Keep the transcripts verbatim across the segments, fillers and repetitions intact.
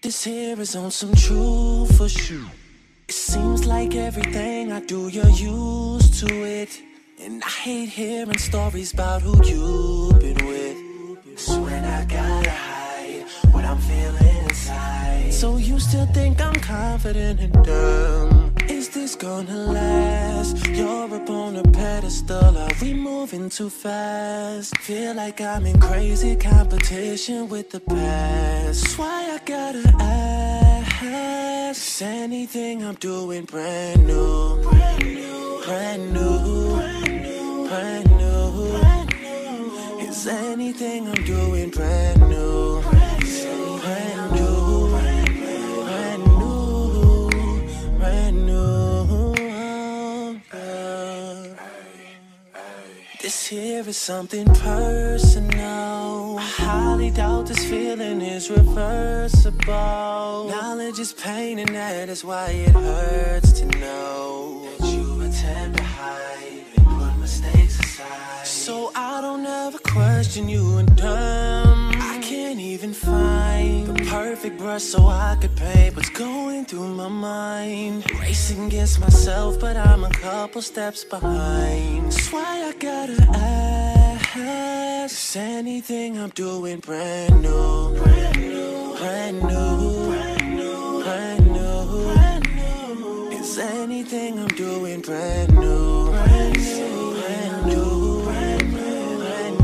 This here is on some true for sure. It seems like everything I do, you're used to it. And I hate hearing stories about who you've been with. So when I gotta hide what I'm feeling inside. So you still think I'm confident and dumb? Is this gonna last? You're up on a pedestal, are we moving too fast? Feel like I'm in crazy competition with the past. That's why I gotta ask, is anything I'm doing brand new? Brand new, brand new, brand new, brand new, brand new. Is anything I'm doing brand new? Brand new, brand new, brand new, brand new, girl. This here is something personal. I highly doubt this feeling is reversible. Knowledge is pain and that is why it hurts to know that you attempt to hide and put mistakes aside. So I don't ever question you and dumb. I can't even find the perfect brush so I could paint what's going through my mind. Racing against myself, but I'm a couple steps behind. That's why I gotta ask, is anything I'm doing brand new? Brand new, brand new, brand new, brand new, brand new. Is anything I'm doing brand new? Brand new, brand new, brand new,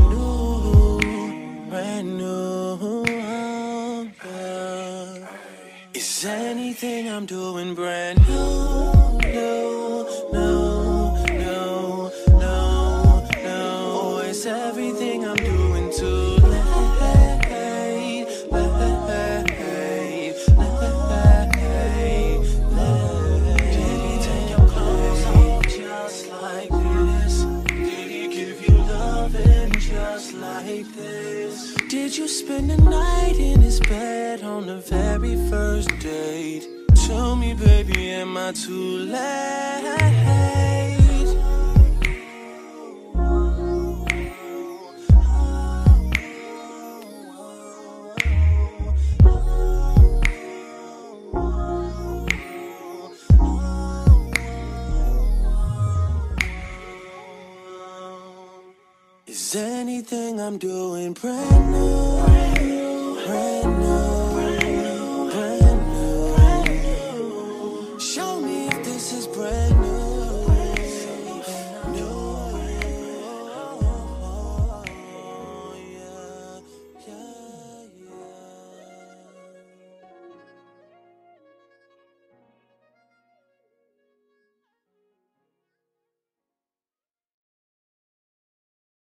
brand new, brand new, girl. Is anything I'm doing brand new? No, no, no, no, no. Or is everything I'm doing too late? Late, late, late. Did he take your clothes off just like this? Did he give you loving just like this? Did you spend the night in his bed on the very first date? Tell me, baby, am I too late? Is anything I'm doing brand new? Brand new, brand new.